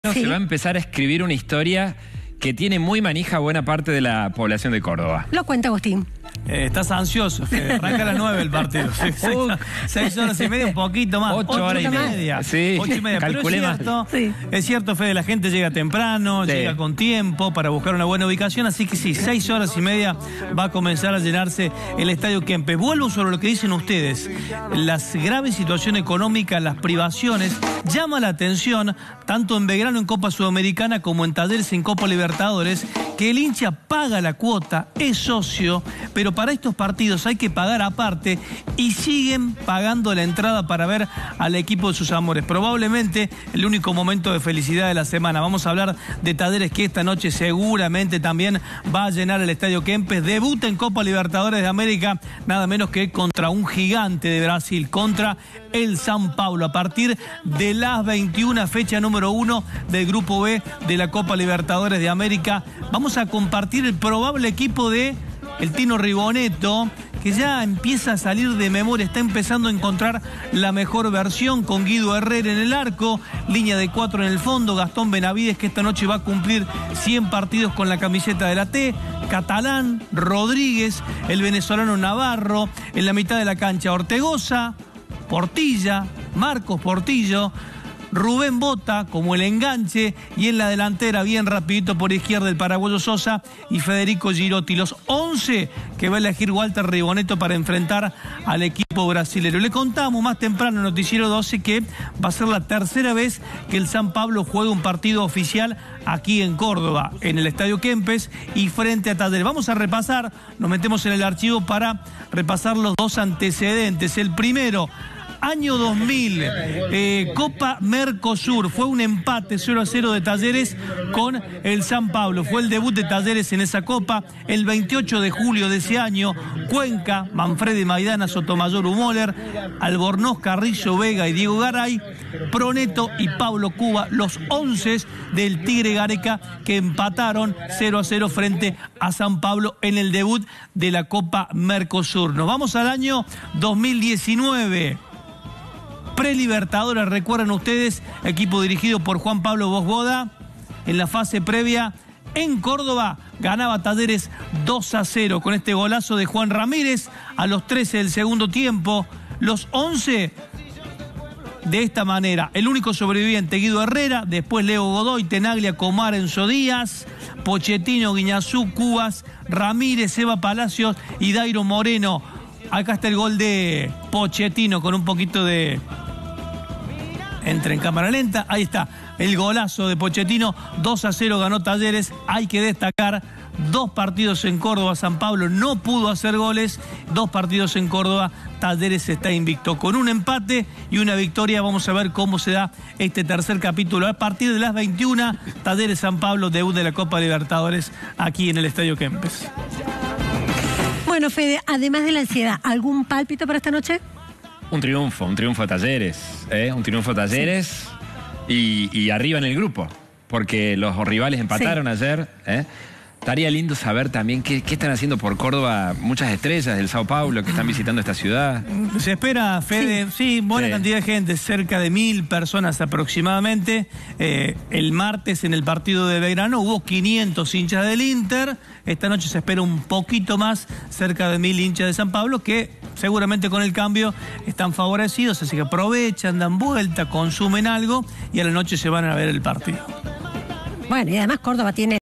Se va a empezar a escribir una historia que tiene muy manija buena parte de la población de Córdoba. Lo cuenta Agustín. Estás ansioso, Fede. Arranca a las 9 el partido. 6 horas y media, un poquito más. 8 horas y media. Sí, 8 y media. calculé Pero es cierto, Fede, la gente llega temprano, llega con tiempo para buscar una buena ubicación. Así que sí, 6 horas y media va a comenzar a llenarse el Estadio Kempes. Vuelvo sobre lo que dicen ustedes. Las graves situaciones económicas, las privaciones, llama la atención, tanto en Belgrano en Copa Sudamericana como en Talleres en Copa Libertadores, que el hincha paga la cuota, es socio, pero para estos partidos hay que pagar aparte y siguen pagando la entrada para ver al equipo de sus amores. Probablemente el único momento de felicidad de la semana. Vamos a hablar de Talleres, que esta noche seguramente también va a llenar el Estadio Kempes. Debuta en Copa Libertadores de América, nada menos que contra un gigante de Brasil, contra el São Paulo, a partir de las 21, fecha número 1 del Grupo B de la Copa Libertadores de América. Vamos a compartir el probable equipo de el Tino Ribonetto, que ya empieza a salir de memoria, está empezando a encontrar la mejor versión, con Guido Herrera en el arco, línea de 4 en el fondo, Gastón Benavides, que esta noche va a cumplir 100 partidos con la camiseta de la T, Catalán, Rodríguez, el venezolano Navarro, en la mitad de la cancha Ortegoza, Portilla, Marcos Portillo, Rubén Bota como el enganche, y en la delantera bien rapidito por izquierda el paraguayo Sosa y Federico Girotti. Los 11 que va a elegir Walter Ribonetto para enfrentar al equipo brasilero. Le contamos más temprano en Noticiero 12 que va a ser la tercera vez que el São Paulo juega un partido oficial aquí en Córdoba, en el Estadio Kempes y frente a Talleres. Vamos a repasar, nos metemos en el archivo para repasar los dos antecedentes. El primero, año 2000, Copa Mercosur, fue un empate 0-0 de Talleres con el São Paulo. Fue el debut de Talleres en esa Copa. El 28 de julio de ese año, Cuenca, Manfredi Maidana, Sotomayor, Moller, Albornoz, Carrillo, Vega y Diego Garay, Proneto y Pablo Cuba, los 11 del Tigre Gareca, que empataron 0-0 frente a São Paulo en el debut de la Copa Mercosur. Nos vamos al año 2019. Prelibertadores, recuerdan ustedes, equipo dirigido por Juan Pablo Bosboda. En la fase previa en Córdoba ganaba Talleres 2-0 con este golazo de Juan Ramírez a los 13 del segundo tiempo. Los 11 de esta manera: el único sobreviviente Guido Herrera, después Leo Godoy, Tenaglia, Comar, Enzo Díaz, Pochettino, Guiñazú, Cubas, Ramírez, Eva Palacios y Dairo Moreno. Acá está el gol de Pochettino con un poquito de... Entra en cámara lenta, ahí está, el golazo de Pochettino. 2-0 ganó Talleres. Hay que destacar, 2 partidos en Córdoba, São Paulo no pudo hacer goles. 2 partidos en Córdoba, Talleres está invicto. Con un empate y una victoria, vamos a ver cómo se da este tercer capítulo. A partir de las 21, Talleres São Paulo, debut de la Copa Libertadores aquí en el Estadio Kempes. Bueno, Fede, además de la ansiedad, ¿algún pálpito para esta noche? Un triunfo de Talleres, un triunfo de Talleres, sí. y arriba en el grupo, porque los rivales empataron ayer. Estaría lindo saber también qué están haciendo por Córdoba muchas estrellas del São Paulo que están visitando esta ciudad. Se espera, Fede, buena cantidad de gente, cerca de 1000 personas aproximadamente. El martes en el partido de Belgrano hubo 500 hinchas del Inter. Esta noche se espera un poquito más, cerca de 1000 hinchas de São Paulo, que seguramente con el cambio están favorecidos, así que aprovechan, dan vuelta, consumen algo y a la noche se van a ver el partido. Bueno, y además Córdoba tiene